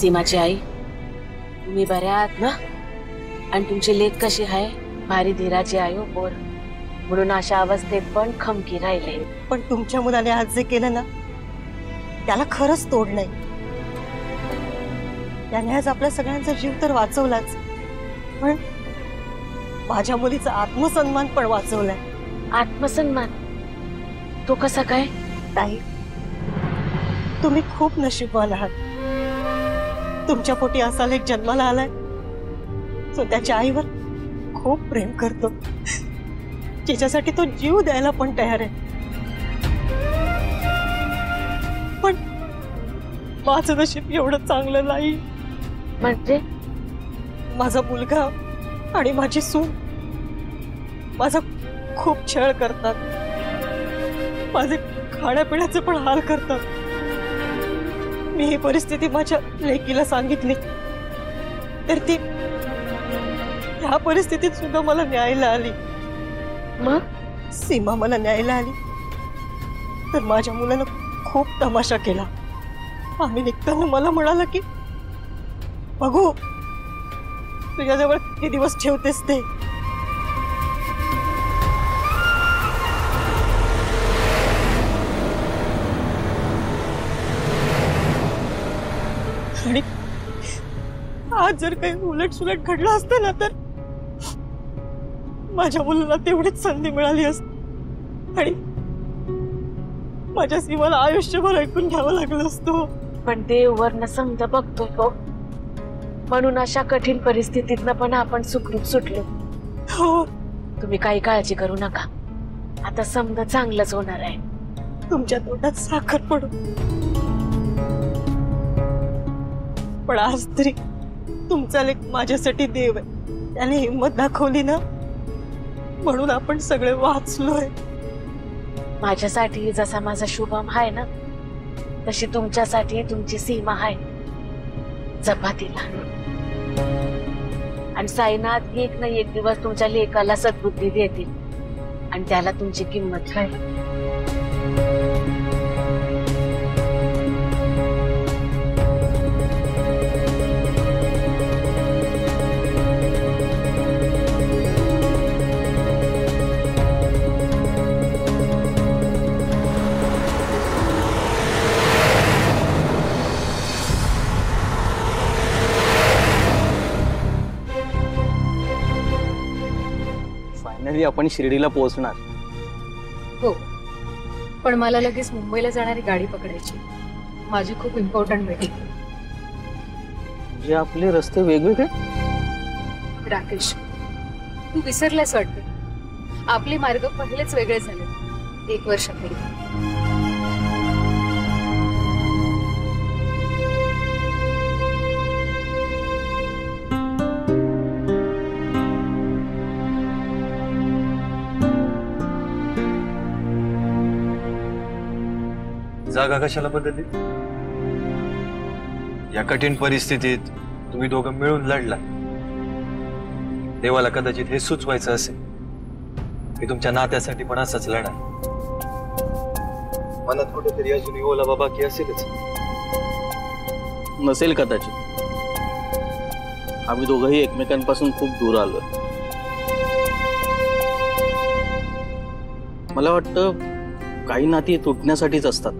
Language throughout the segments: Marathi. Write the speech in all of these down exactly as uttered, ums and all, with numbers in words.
सीमाची आई, तुम्ही बऱ्या आहात ना? आणि तुमची लेक कशी आहे? भारी धीराची आहे हो पोर, म्हणून अशा अवस्थेत पण खमकी राहिले. पण तुमच्या मुलाने आज जे केलं ना त्याला खरंच तोड नाही. त्याने आज आपल्या सगळ्यांचा जीव तर वाचवलाच, पण माझ्या मुलीचा आत्मसन्मान पण वाचवलाय. आत्मसन्मान? तो कसा काय? ताई, तुम्ही खूप नशीबवान आहात. तुमच्या पोटी असा लेक जन्माला आलाय तो त्याच्या आईवर खूप प्रेम करतो, जिच्यासाठी तो जीव द्यायला पण तयार आहे. पण माझं नशीब एवढं चांगलं नाही. म्हणजे? माझा मुलगा आणि माझी सून माझा खूप छळ करतात, माझे खाण्यापिण्याचे पण हाल करतात. मी ही परिस्थिती माझ्या लेकीला सांगितली तर ती ह्या परिस्थितीत सुद्धा मला न्यायला आली. मग सीमा मला न्यायला आली तर माझ्या मुलानं खूप तमाशा केला. आम्ही निघताना मला म्हणाला की बघू तुझ्याजवळ किती दिवस ठेवतेस ते. आणि आज जर काही उलट सुलट घडलं असतं ना तर माझ्या मुलाला तेवढीच संधी मिळाली असती आणि माझ्या सीमाला आयुष्यभर ऐकून घ्यावं लागलं असतं. पण देव वरनं समज बघतोय हो, म्हणून अशा कठीण परिस्थितीतनं पण आपण सुखरूप सुटलो. हो, तुम्ही काही काळजी करू नका, आता समज चांगलंच होणार आहे. तुमच्या तोंडात साखर पडू. पण आज तरी तुमचा लेक माझ्यासाठी देव आहे. त्याने हिंमत दाखवली ना म्हणून आपण सगळे वाचलोय. माझ्यासाठी जसा माझा शुभम आहे ना तशी तुमच्यासाठी तुमची सीमा आहे. जपा तिला. आणि साईनाथ एक ना एक दिवस तुमच्या लेकाला सद्बुद्धी देतील आणि त्याला तुमची किंमत कळेल. आपण शिर्डीला पोहोचणार. हो, पण मला लगेच मुंबईला जाणारी गाडी पकडायची. माझी खूप इम्पॉर्टंट मीटिंग. जे आपले रस्ते वेगवेगळे. राकेश, तू विसरलास वाटते. आपले मार्ग पहिलेच वेगळे झाले एक वर्षापूर्वी. जागा कशाला बदलली? या कठीण परिस्थितीत तुम्ही दोघं मिळून लढला. देवाला कदाचित हे सुचवायचं असेल की तुमच्या नात्यासाठी पण असंच लढा. मनात कुठेतरी अजूनही ओला बाबा की असेलच. नसेल कदाचित. आम्ही दोघंही एकमेकांपासून खूप दूर आलो. मला वाटतं काही नाती तुटण्यासाठीच असतात.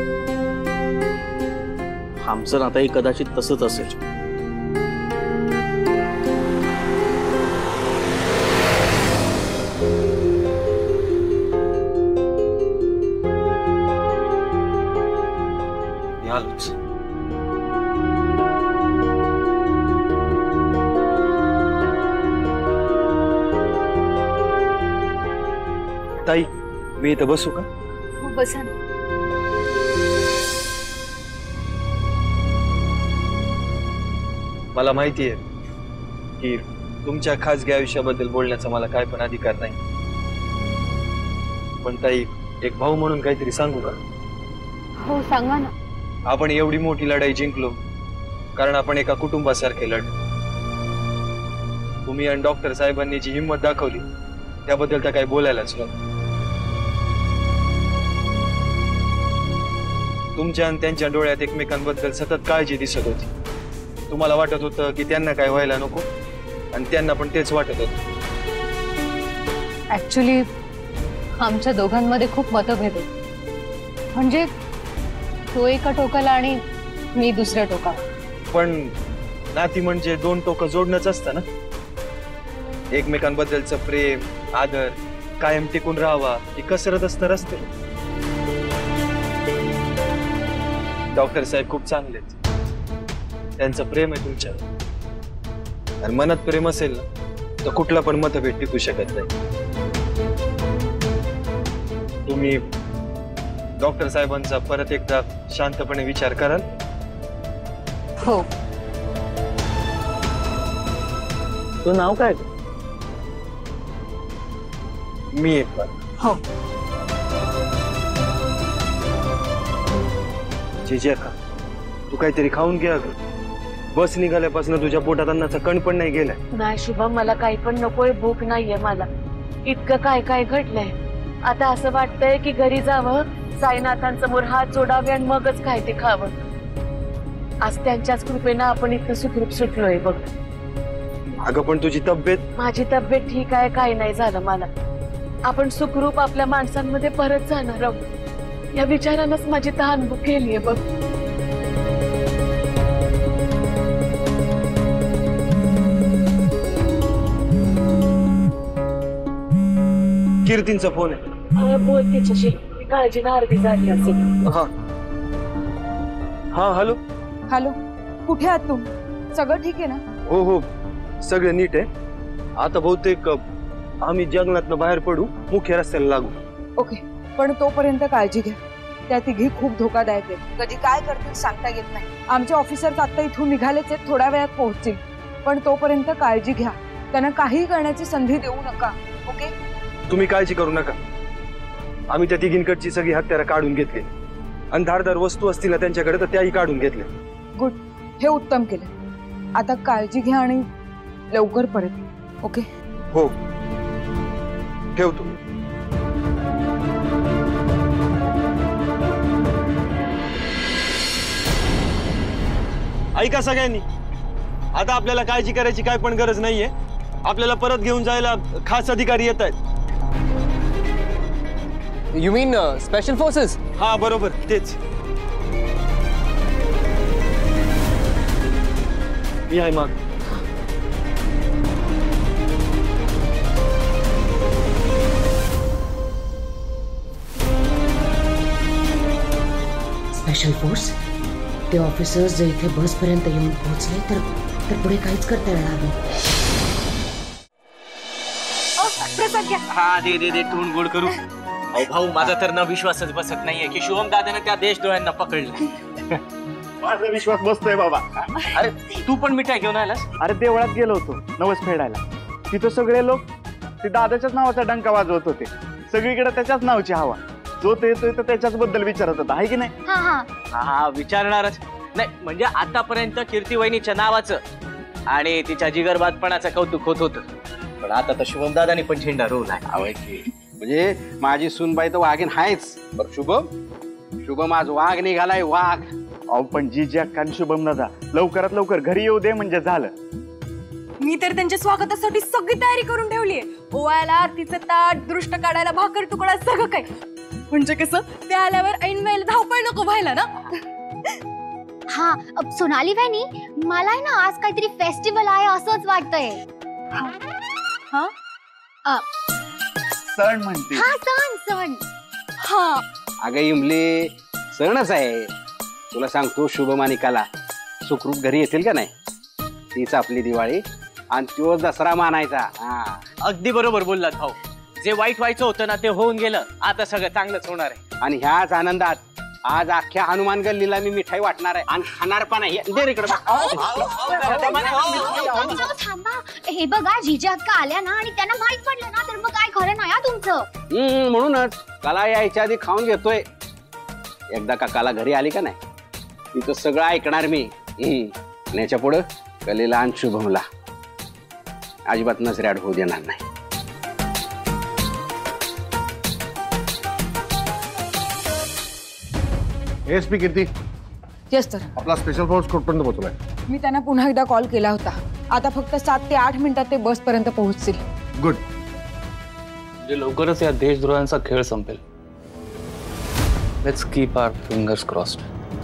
आमचं नातंही कदाचित तसंच असेल. आलोच. ताई, मी इथं बसू का? हो, बसा ना. मला माहिती आहे की तुमच्या खासगी आयुष्याबद्दल बोलण्याचा मला काय पण अधिकार नाही, पण ताई एक भाऊ म्हणून काहीतरी सांगू का? हो, सांगा ना. आपण एवढी मोठी लढाई जिंकलो कारण आपण एका कुटुंबासारखे लढलो. तुम्ही आणि डॉक्टर साहेबांनी जी हिंमत दाखवली त्याबद्दल तर काही बोलायलाच नको. तुमच्या आणि त्यांच्या डोळ्यात एकमेकांबद्दल सतत काळजी दिसत होती. तुम्हाला वाटत होतं की त्यांना काय व्हायला नको आणि त्यांना पण तेच वाटत होतं. ऍक्च्युली आमच्या दोघांमध्ये खूप मतभेद आहेत. म्हणजे तो एका टोकाला आणि मी दुसऱ्या टोकाला. पण नाती म्हणजे दोन टोकं जोडणंच असतं ना. एकमेकांबद्दलचं प्रेम आदर कायम टिकून राहावा ही कसरत असतं रस्ते. डॉक्टर साहेब खूप चांगले आहेत. त्यांचं प्रेम आहे तुमच्यावर आणि मनात प्रेम असेल ना तर कुठला पण मतभेद टिकू शकत नाही. तुम्ही डॉक्टर साहेबांचा परत एकदा शांतपणे विचार कराल. हो. तुझं नाव काय? मी एक बार हो. जेजे का तू काहीतरी खाऊन घ्या ग. बस निघाल्यापासून तुझ्या पोटात अन्नाचा कण पण नाही गेलाय. नाही शुभम, मला काही पण नकोय. भूक नाहीये मला. इतकं काय काय घडलंय. आता असं वाटतंय की घरी जावं, साईनाथांसमोर हात जोडावे आणि मगच काय ते खावं. आज त्यांच्याच कृपेनं आपण इतकं सुखरूप सुटलोय बघ. अगं पण तुझी तब्येत. माझी तब्येत ठीक आहे, काही नाही झालं मला. आपण सुखरूप आपल्या माणसांमध्ये परत जाणार आहोत या विचारानंच माझी तहान भुकेलीये बघ. कीर्तींचा फोन आहे. बोल तिच्याशी. काळजी ना अर्धी झाली असेल. हा हा हॅलो. हॅलो, कुठे आहात तुम्ही? सगळं ठीक आहे ना? हो हो सगळं नीट आहे. आता बहुतेक आम्ही जंगलातनं बाहेर पडू, मुख्य रस्त्याला लागू. ओके, पण तोपर्यंत काळजी घ्या. त्या तिघी खूप धोकादायक आहेत. कधी काय करतील सांगता येत नाही. आमचे ऑफिसर आता इथून निघालेच आहेत, थोड्या वेळात पोहोचतील. पण तोपर्यंत काळजी घ्या. त्यांना काही करण्याची संधी देऊ नका. ओके? तुम्ही काळजी करू नका. आम्ही त्या तिघींकडची सगळी हत्यारं काढून घेतली आणि धारदार वस्तू असतील ना त्यांच्याकडे तर त्याही काढून घेतले. गुड, हे उत्तम केलं. आता काळजी घ्या आणि लवकर परत या. ओके? हो ठेवतो. ऐका सगळ्यांनी, आता आपल्याला काळजी करायची काय पण गरज नाहीये. आपल्याला परत घेऊन जायला खास अधिकारी येत आहेत. You mean special forces? हा बरोबर तेच. मी आहे मग. स्पेशल फोर्स ते ऑफिसर्स जर इथे बस पर्यंत येऊन पोहोचले तर तर पुढे काहीच करता येणार नाही. हा दे दे दे तोंड गोड करू. अहो भाऊ, माझा तर न विश्वासच बसत नाहीये की शुभम दादाने त्या देशद्रोह्यांना पकडलं. माझा विश्वास बसतोय बाबा. अरे तू पण मिठाई घेऊन आलास? अरे देवळात गेलो होतो नवस फेडायला. तिथं सगळे लोक ते दादाच्याच नावाचा डंका वाजवत होते. सगळीकडे त्याच्याच नावाची हवा. जो ते येतोय तर त्याच्याच बद्दल विचारत होता, आहे की नाही? हा हा हा विचारणारच नाही. म्हणजे आतापर्यंत कीर्ती वहिनीच्या नावाचं आणि तिच्या जिगरबादपणाचं कौतुक होत होतं. पण आता तर शुभम दादानी पण झेंडा रोवला. म्हणजे माझी सूनबाई तर वाघीण आहेच. बरं शुभम, शुभम आज वाघ निघालाय वाघ. अहो पण जी जी अक्का शुभम दादा लवकरात लवकर घरी येऊ दे म्हणजे झालं. मी तर त्यांच्या स्वागतासाठी सगळी तयारी करून ठेवलीये. ओवायला आरतीचं ताट, दृष्ट काढायला भाकर तुकडा, सगळं काय. म्हणजे कसं ते आल्यावर ऐन वेळेला धावपळ नको व्हायला ना. हा सोनाली वहिनी, मला आहे ना आज काहीतरी फेस्टिवल आहे असंच वाटतंय. हा सण म्हणते. हा सण सण. हा अगं इमली, सणच आहे. तुला सांगतो शुभम आणि कला सुखरूप घरी येतील का नाही, तीच आपली दिवाळी आणि तो दसरा मानायचा. हा अगदी बरोबर बोललात भाऊ. जे वाईट व्हायचं होतं ना ते होऊन गेलं. आता सगळं चांगलंच होणार आहे. आणि ह्याच आनंदात आज अख्ख्या हनुमान गल्लीला मी मिठाई वाटणार आहे आणि खाणार पण आहे. थांबा, हे बघा जिजा अक्का आल्या ना आणि त्यांना माहित पडलं ना तर मग काय खरं नाही हा तुमचं. म्हणूनच कला यायच्या आधी खाऊन घेतोय. एकदा का कला घरी आली का नाही तिथं सगळं ऐकणार मी. आणि याच्या पुढं कलेला आणि शुभमला अजिबात नजरेआड होऊ देणार नाही. SP Kirti, yes sir. आपला स्पेशल फोर्स कुठपर्यंत पोहोचलाय? मी त्यांना पुन्हा एकदा कॉल केला होता. आता फक्त सात ते आठ मिनिटात ते बस पर्यंत पोहोचतील. गुड. म्हणजे लवकरच या देशद्रोहांचा खेळ संपेल. Let's keep our fingers crossed.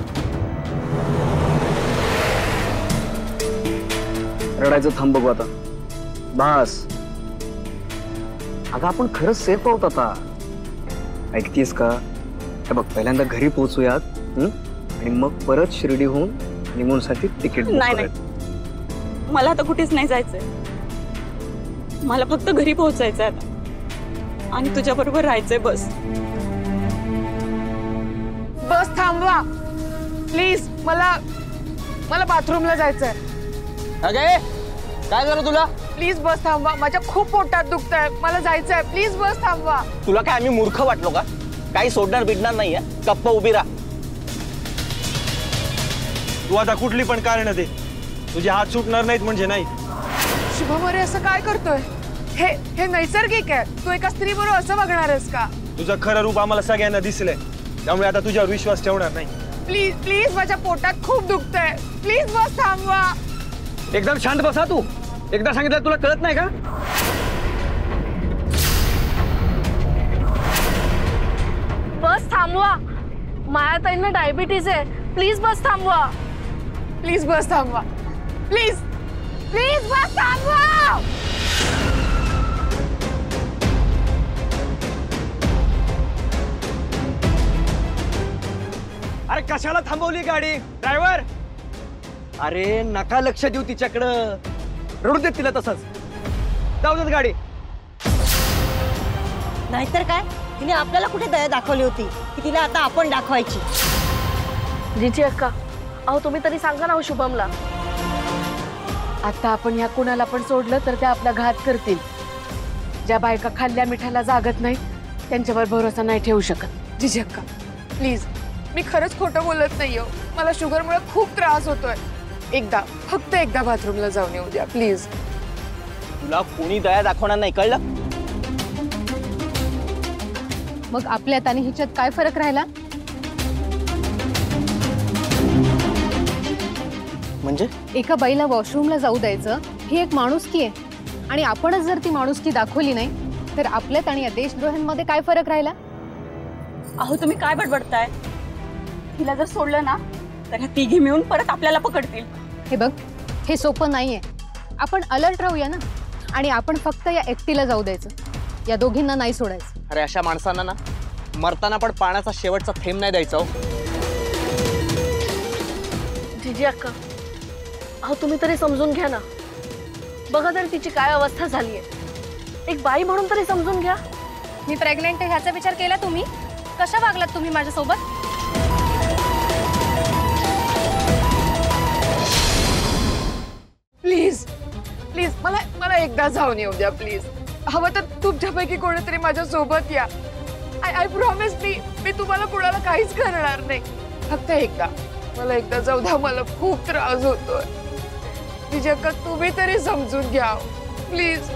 रडायचं थांब बघू आता. बास. अगं आपण खरंच सेफ आहोत आता. ऐकतीस का? हे बघ पहिल्यांदा घरी पोहोचूयात आणि मग परत शिर्डी होऊन निमूनसाठी तिकीट. नाही नाही, मला आता कुठेच नाही जायचंय. मला फक्त घरी पोहोचायचंय आता आणि तुझ्या बरोबर राहायचंय. बस बस थांबवा प्लीज. मला मला बाथरूमला जायचंय. अगे काय झालं तुला? प्लीज बस थांबवा. माझ्या खूप पोटात दुखतंय. मला जायचंय. प्लीज बस थांबवा. तुला काय आम्ही मूर्ख वाटलो का? काही सोडणार बिडणार नाहीये. गप्प उभी राहा. तू आता कुठली पण कारण दे, तुझे हात सुटणार नाहीत म्हणजे नाही. शुभम अरे असं काय करतोय? हे हे नैसर्गिक आहे. तू एका स्त्री बरोबर असं बघणार आहेस का? तुझं खरं रूप आम्हाला सगळ्यांना दिसलंय, त्यामुळे आता तुझ्यावर विश्वास ठेवणार नाही. प्लीज प्लीज माझ्या पोटात खूप दुखतंय. प्लीज बस थांबवा. एकदम शांत बसा. तू एकदा सांगितलं तुला कळत नाही का? बस थांबवा. मायाताईंना डायबिटीज आहे. प्लीज बस थांबवा. प्लीज बस थांबवा. प्लीज प्लीज बस थांबवा. अरे कशाला थांबवली गाडी? ड्रायव्हर अरे नका लक्ष देऊ तिच्याकडं. रडू देत तिला तसंच. जाऊ देत गाडी. नाहीतर काय, तिने आपल्याला कुठे दया दाखवली होती की तिला आता आपण दाखवायची. जिजी अक्का, अहो तुम्ही तरी सांगा ना शुभमला. आता आपण ह्या कुणाला पण सोडलं तर त्या आपला घात करतील. ज्या बायका खाल्ल्या मिठाला जागत नाही त्यांच्यावर भरोसा नाही ठेवू शकत. जिजी अक्का प्लीज, मी खरंच खोटं बोलत नाहीये. मला शुगरमुळे खूप त्रास होतोय. एकदा फक्त एकदा बाथरूमला जाऊन येऊ द्या प्लीज. तुला कोणी दया दाखवणार नाही, कळलं? मग आपल्यात आणि हिच्यात काय फरक राहिला? म्हणजे एका बाईला वॉशरूमला जाऊ द्यायचं ही एक माणुसकी आहे, आणि आपणच जर ती माणुसकी दाखवली नाही तर आपल्यात आणि या देशद्रोहांमध्ये काय फरक राहिला? अहो तुम्ही काय बडबडताय? तिला जर सोडलं ना तर ह्या तिघी मिळून परत आपल्याला पकडतील. हे बघ, हे सोपं नाहीये. आपण अलर्ट राहूया ना, आणि आपण फक्त या एकटीला जाऊ द्यायचं, या दोघींना नाही सोडायचं. अरे अशा माणसांना ना मरताना पण पाण्याचा शेवटचा थेंब नाही द्यायचा. हो जिजी अक्का, अहो तुम्ही तरी समजून घ्या ना. बघा तरी तिची काय अवस्था झालीये. एक बाई म्हणून तरी समजून घ्या. मी प्रेग्नेंट आहे ह्याचा विचार केला तुम्ही? कशा वागलात तुम्ही माझ्यासोबत? प्लीज प्लीज मला मला एकदा जाऊन येऊ द्या प्लीज. हवं तर तुमच्यापैकी कोणीतरी माझ्या सोबत या. आय आय प्रॉमिस मी मी तुम्हाला कोणाला काहीच करणार नाही. फक्त एकदा मला एकदा जाऊ द्या. मला खूप त्रास होतोय. तिच्या का तुम्ही तरी समजून घ्या प्लीज.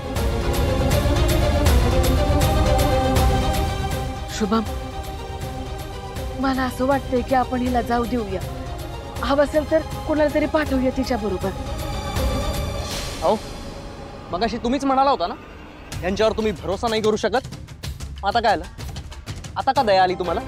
शुभम, मला असं वाटतंय की आपण हिला जाऊ देऊया. हवं असेल तर कोणाला तरी पाठवूया तिच्या बरोबर. हो मगाशी तुम्हीच म्हणाला होता ना यांच्यावर तुम्ही भरोसा नाही करू शकत. आता काय आलं? आता का दया आली तुम्हाला?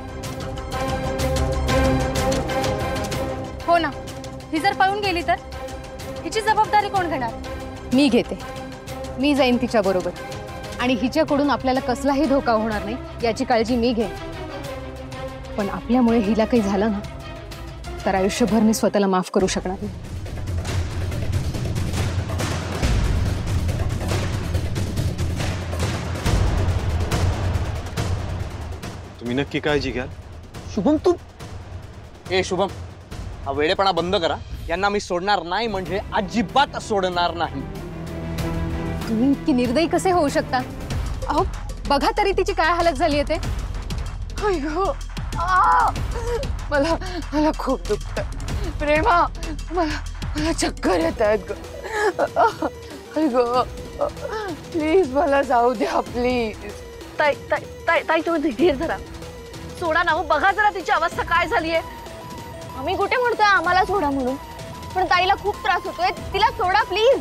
हो ना, ही जर पळून गेली तर हिची जबाबदारी कोण घेणार? मी घेते. मी जाईन तिच्या बरोबर, आणि हिच्याकडून आपल्याला कसलाही धोका होणार नाही याची काळजी मी घेईन. पण आपल्यामुळे हिला काही झालं ना तर आयुष्यभर मी स्वतःला माफ करू शकणार नाही. तुम्ही नक्की काळजी घ्या. शुभम तू ए शुभम, हा वेडेपणा बंद करा. यांना मी सोडणार नाही म्हणजे अजिबात सोडणार नाही. तुम्ही इतकी निर्दयी कसे होऊ शकता? अहो बघा तरी तिची काय हालत झाली आहे ते. अय्यो, आ! मला मला खूप दुखत. प्रेमा, मला मला चक्कर येत आहेत. अय्यो, प्लीज मला जाऊ द्या प्लीज. ताई ताई ताई ताई तुम्ही धीर धरा. सोडा ना. बघा जरा तिची अवस्था काय झाली आहे. आम्ही कुठे म्हणतोय आम्हाला सोडा म्हणून. पण ताईला खूप त्रास होतोय, तिला सोडा प्लीज.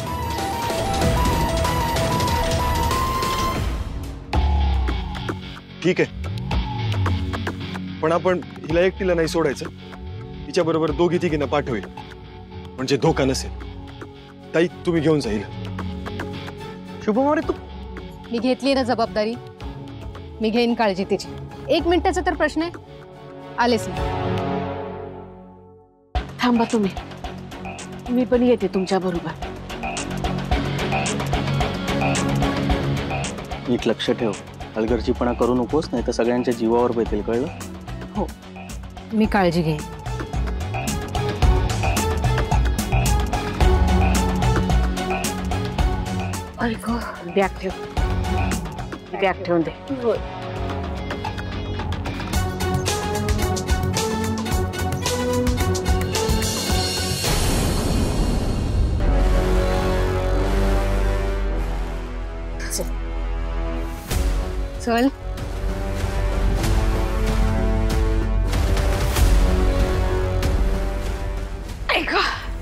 ठीक आहे, पण आपण हिला एकटीला नाही सोडायचं. तिच्या बरोबर दोघी तिघींना पाठवेल, म्हणजे धोका नसेल. ताई तुम्ही घेऊन जाईल. शुभम अरे तू मी घेतली ना जबाबदारी, मी घेईन काळजी तिची. एक मिनिटाचा तर प्रश्न आहे, आलेच ना. थांबा तुम्ही, मी पण येते तुमच्या बरोबर. नीट लक्ष ठेव, हलगर्जीपणा करू नकोस, नाही तर सगळ्यांच्या जीवावर बेतेल, कळलं? हो, मी काळजी घेईन. ऐक, बॅग ठेव, बॅग ठेवून दे. चल. ऐका,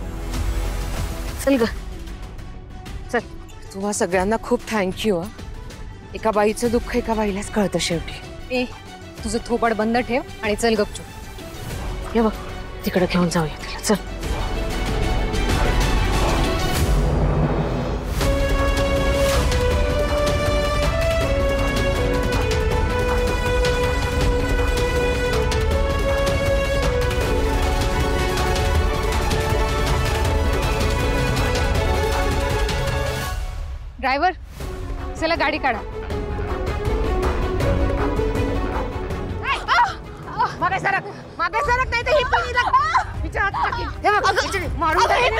चल ग, चल. तुम्हा सगळ्यांना खूप थँक्यू. एका बाईचं दुःख एका बाईलाच कळतं शेवटी. ए, तुझं थोपड बंद ठेव आणि चल गपचूप. हे बघ, तिकडे घेऊन जाऊया तिला. चल. ड्रायव्हर, चला गाडी काढा. मागे सरक, मागे सरक, नाही तर ही पण हिला हिच्या हात टाकीन. हे बघ, हिच्या मारून टाकीन.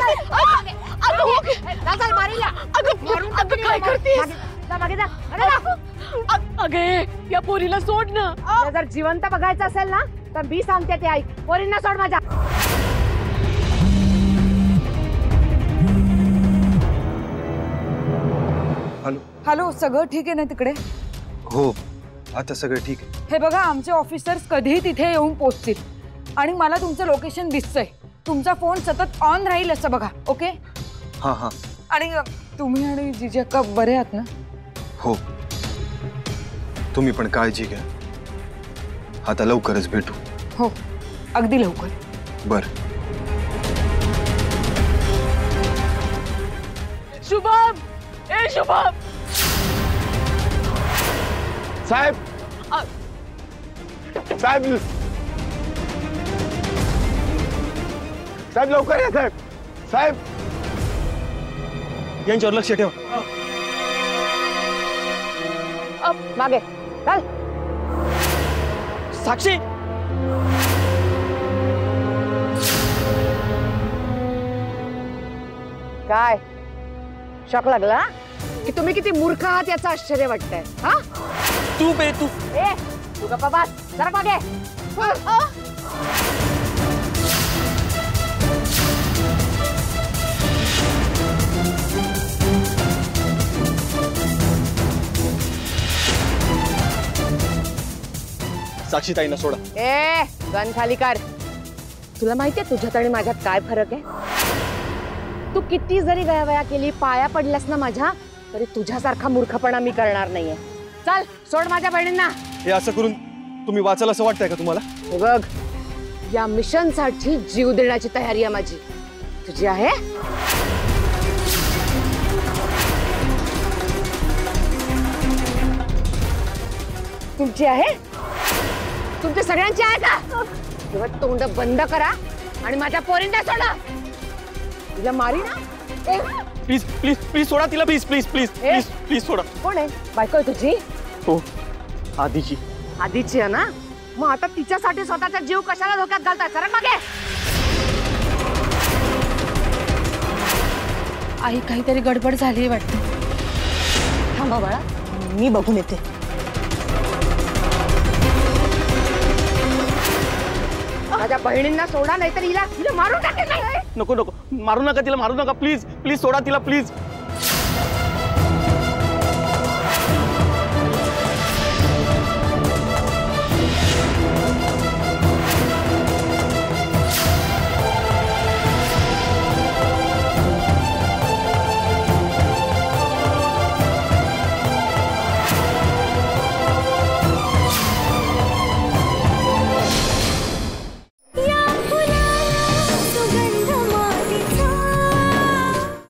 चल, मारीला. मारून टाकीन. काय करतेस? मागे जा, मागे जा. अरे जा. अगे, या पोरीला सोड ना. तुला जर जिवंत बघायचं असेल ना, तर मी सांगते ते ऐक. पोरींना सोड माझ्या. हॅलो. हॅलो, सगळं ठीक आहे ना तिकडे? हो, आता सगळं ठीक आहे. हे बघा, आमचे ऑफिसर्स कधीही तिथे येऊन पोहोचतील आणि मला तुमचं लोकेशन दिसतंय. तुमचा फोन सतत ऑन राहील असं बघा. ओके? हां हां. आणि अ, तुम्ही आणि जिजी अक्का बरे आहात ना? हो, तुम्ही पण काळजी घ्या. आता लवकरच भेटू. हो, अगदी लवकर. बर. शुभम, ए शुभम. साहेब, साहेब, साहेब लवकर या साहेब. साहेब, यांच्यावर लक्ष ठेवा. मागे चल. साक्षी, काय शॉक लागला की तुम्ही किती मूर्ख आहात याचं आश्चर्य वाटतंय? हा, तू बे तू. ए तू गप्पा बस, जरा मागे. साक्षी ताईंना सोडा. ए गन खाली कर. तुला माहितीये तुझ्यात आणि माझ्यात काय फरक आहे? तू किती जरी गयावया केली, पाया पडल्यास ना माझ्या, तरी तुझ्यासारखा मूर्खपणा मी करणार नाहीये. चल, सोड माझ्या बहिणींना. हे असं करून तुम्ही वाचाल असं वाटतंय का तुम्हाला? हे बघ, या मिशन साठी जीव देण्याची तयारी आहे माझी. तुझी आहे? तुमची आहे? तुमच्या सगळ्यांची आहे का? तेव्हा तोंड बंद करा आणि माझ्या पोरींना सोडा. तिला मारी ना. प्लीज प्लीज प्लीज सोडा तिला. Please please please please please सोडा. कोण आहे? बायको आहे तुझी? हो, आधीची. आधीची आहे ना? मग आता तिच्यासाठी स्वतःचा जीव कशाला धोक्यात घालताय? सरक मागे. आई, काहीतरी गडबड झाली वाटतं. थांबा बाळा, मी बघून येते. माझ्या बहिणींना सोडा, नाहीतर हिला हिला मारून टाकेल. नको नको, मारू नका तिला, मारू नका. प्लीज प्लीज सोडा तिला, प्लीज.